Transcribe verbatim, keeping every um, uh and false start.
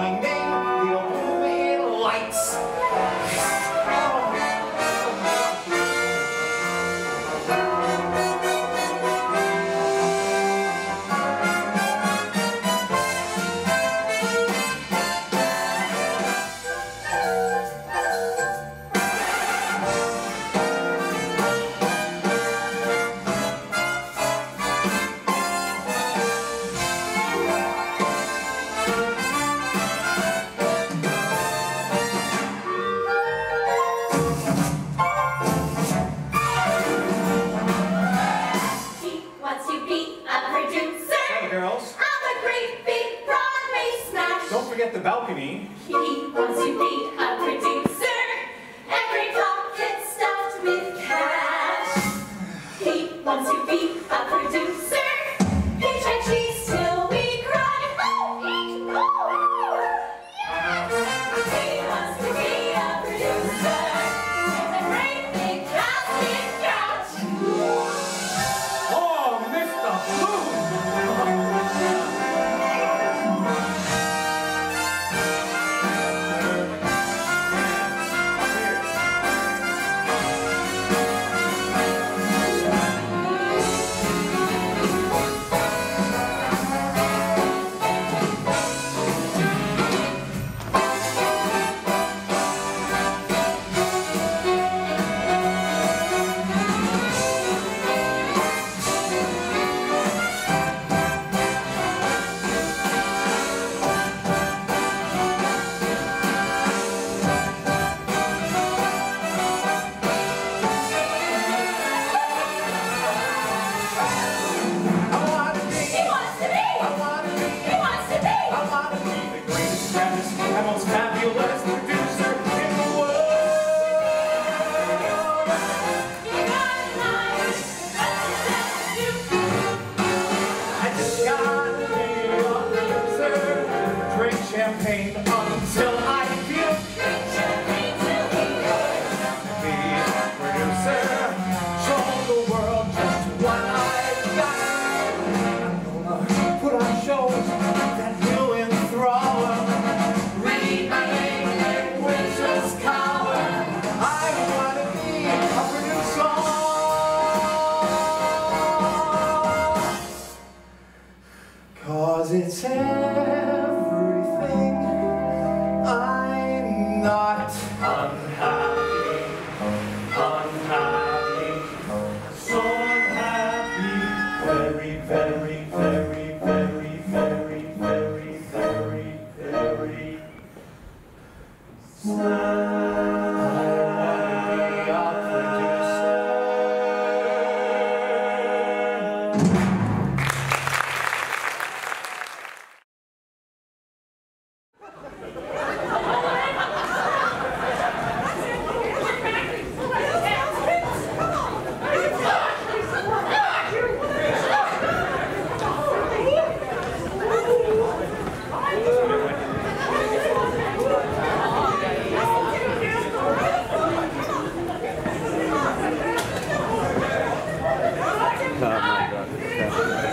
my name, they'll do me lights. Don't forget the balcony. He wants to be a producer. Every pocket stuffed with cash. He wants to be a producer. Peach and cheese till we cry. Oh, eat, oh, yes. He wants to be a producer. With a great big plastic couch. Oh, Mister Blue! Champagne until I feel drink champagne till we be a producer. Show the world just what I've got. I'm gonna put on shows that will enthrall them. Read my name like Winter's Cower. I wanna be a producer. Cause it's everything. I'm not unhappy, unhappy, so unhappy, very, very, very, very, very, very, very, very sad. Oh my God.